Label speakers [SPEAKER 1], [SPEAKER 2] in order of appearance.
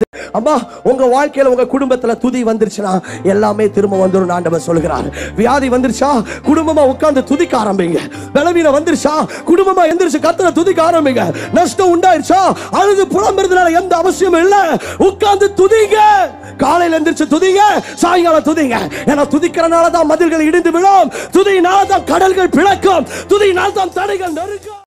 [SPEAKER 1] அம்மா உங்க வாழ்க்கையில உங்க குடும்பத்துல துதி வந்துருச்சுன்னா எல்லாமே திரும்ப வந்துரும் ஆண்டவர் சொல்கிறார். வியாதி வந்துருச்சா குடும்பமா உட்கார்ந்து துதிக்க ஆரம்பிங்க. பலவீனம் வந்துருச்சா குடும்பமா எந்திரிச்சு கர்த்தரை துதிக்க ஆரம்பிங்க. நஷ்டம் உண்டாயிருச்சா அழுது புலம்புறதுனால எந்த அவசியமும் இல்ல, உட்கார்ந்து துதிங்க. காலையில எந்திரிச்சு துதிங்க, சாயங்காலம் துதிங்க. ஏன்னா துதிக்கிறனால தான் மதில்கள் இடிந்து விழும், துதியினால தான் கடல்கள் பிளக்கும், துதியினால தான் தடைகள் நறுக்கும்.